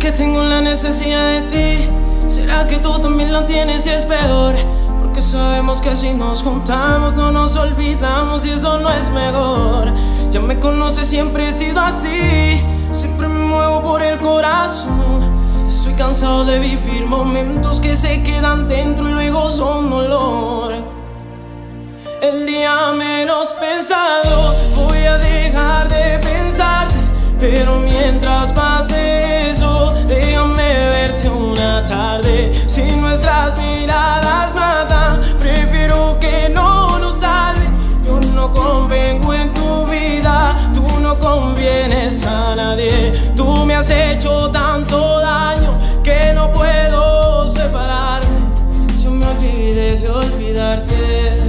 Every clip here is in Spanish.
que tengo la necesidad de ti? ¿Será que tú también la tienes y es peor? Porque sabemos que si nos juntamos no nos olvidamos y eso no es mejor. Ya me conoces, siempre he sido así, siempre me muevo por el corazón. Estoy cansado de vivir momentos que se quedan dentro y luego son olor. El día menos pensado voy a dejar de pensarte, pero mientras pase eso, déjame verte una tarde. Si nuestras miradas matan, prefiero que no nos salve. Yo no convengo en tu vida, tú no convienes a nadie. Tú me has hecho tanto daño que no puedo separarme. Yo me olvidé de olvidarte.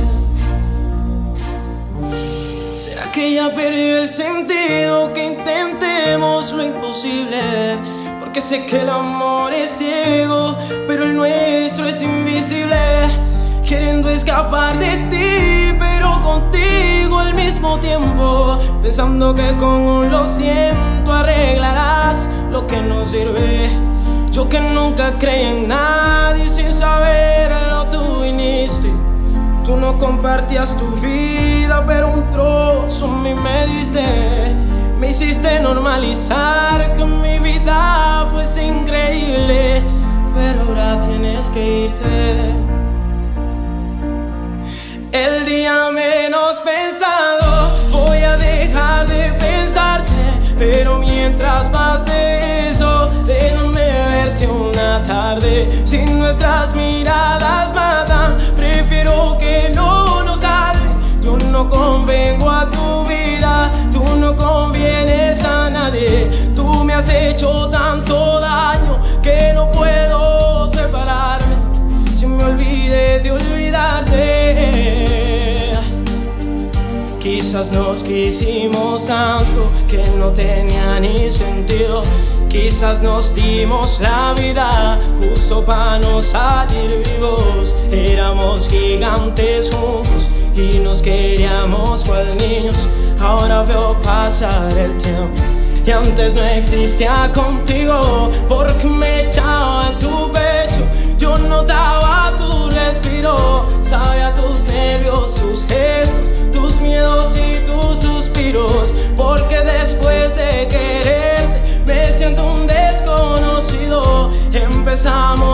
¿Será que ya perdió el sentido que intentemos lo imposible? Porque sé que el amor es ciego, pero el nuestro es invisible. Queriendo escapar de ti, pero contigo al mismo tiempo, pensando que con un lo siento arreglarás lo que no sirve. Yo que nunca creí en nadie, sin saberlo tú viniste. Tú no compartías tu vida, pero un trozo a mí me diste. Me hiciste normalizar que mi vida fuese increíble, pero ahora tienes que irte. El día menos pensado voy a dejar de pensarte, pero mientras pase eso, déjame verte una tarde. Si nuestras miradas matan, prefiero que no nos salve. Yo no convengo a tu vida, tú no convienes a nadie. Tú me has hecho tanto daño que no puedo separarme. Si me olvidé de olvidarte. Quizás nos quisimos tanto que no tenía ni sentido. Quizás nos dimos la vida justo para no salir vivos. Éramos gigantes juntos y nos queríamos cual niños. Ahora veo pasar el tiempo y antes no existía contigo, porque me echaba en tu pecho. Yo notaba tu respiro, sabía tus nervios, tus gestos, tus miedos y tus suspiros. Porque después de quererte me siento un desconocido. Empezamos